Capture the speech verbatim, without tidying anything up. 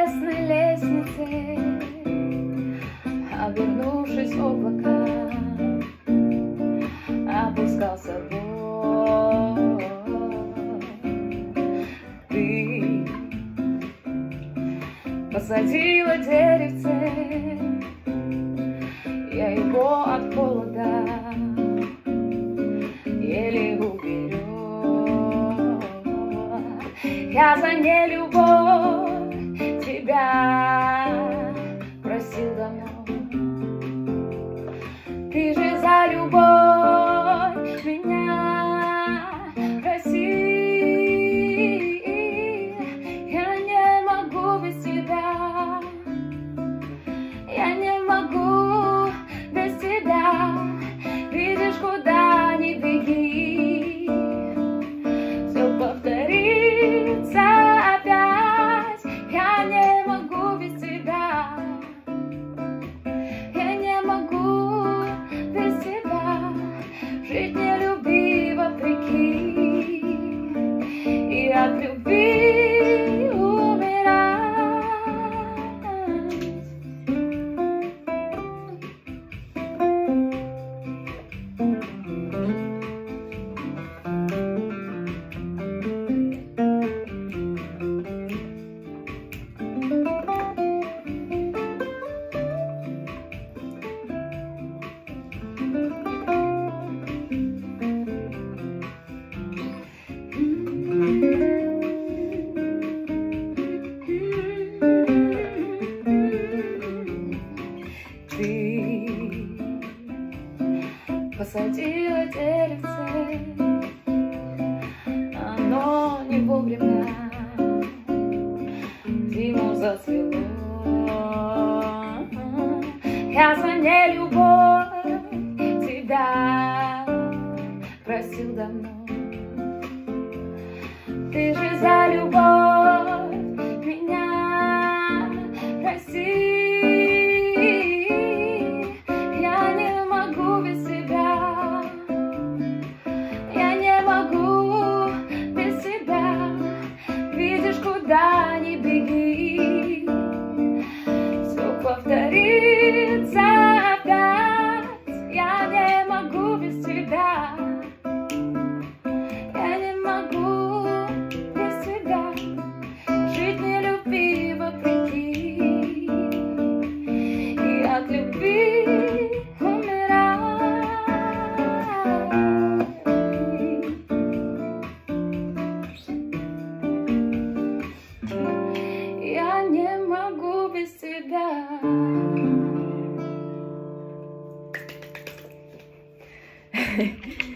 небесной лестнице, обернувшись в облака, опускался Бог. Ты посадила деревце, я его от холода еле уберег. Я за нелюбовь тебя просил давно, ты же за любовь меня просил. Я не могу без тебя, я не могу без тебя. Видишь, куда ни беги, все повторится опять. Я не могу без тебя, я не могу без тебя. Жить не люби вопреки, и от любви умирать. Ты посадила деревце, оно не вовремя зиму зацвело. Я за нелюбовь тебя просил давно, ты же за любовь меня просил. Я не могу без тебя, я не могу без тебя. Видишь, куда ни беги, все повторится опять. Я не могу без тебя, я не могу без тебя. Жить не люби вопреки, и от любви умирать. Я не могу без тебя.